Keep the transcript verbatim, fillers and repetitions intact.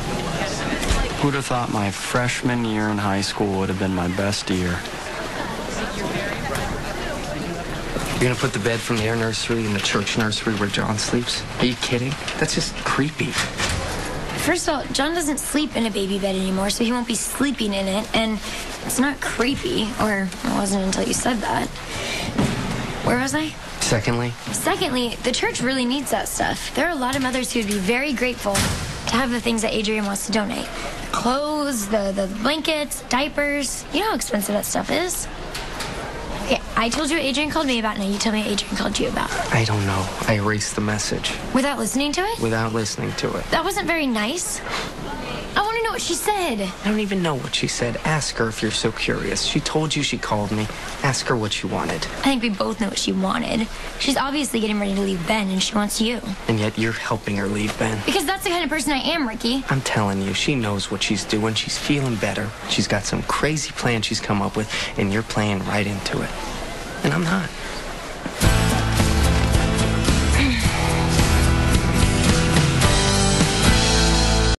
Who'd have thought my freshman year in high school would have been my best year? You're gonna put the bed from the air nursery in the church nursery where John sleeps? Are you kidding? That's just creepy. First of all, John doesn't sleep in a baby bed anymore, so he won't be sleeping in it, and it's not creepy, or it wasn't until you said that. Where was I? Secondly? Secondly, the church really needs that stuff. There are a lot of mothers who would be very grateful to have the things that Adrian wants to donate. Clothes, the, the blankets, diapers. You know how expensive that stuff is. Okay, I told you what Adrian called me about, now you tell me what Adrian called you about. I don't know. I erased the message. Without listening to it? Without listening to it. That wasn't very nice. I want to know what she said. I don't even know what she said. Ask her if you're so curious. She told you she called me. Ask her what she wanted. I think we both know what she wanted. She's obviously getting ready to leave Ben, and she wants you. And yet you're helping her leave Ben. Because that's the kind of person I am, Ricky. I'm telling you, she knows what she's doing. She's feeling better. She's got some crazy plan she's come up with, and you're playing right into it. And I'm not.